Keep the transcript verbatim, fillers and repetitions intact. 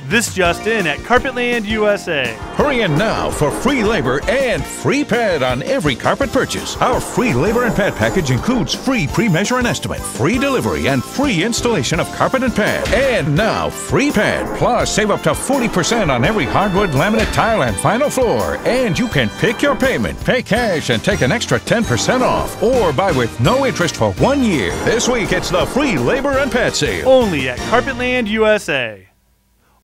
This just in at Carpetland, U S A. Hurry in now for free labor and free pad on every carpet purchase. Our free labor and pad package includes free pre-measure and estimate, free delivery, and free installation of carpet and pad. And now, free pad, plus save up to forty percent on every hardwood, laminate, tile, and vinyl floor. And you can pick your payment, pay cash, and take an extra ten percent off, or buy with no interest for one year. This week, it's the free labor and pad sale. Only at Carpetland, U S A.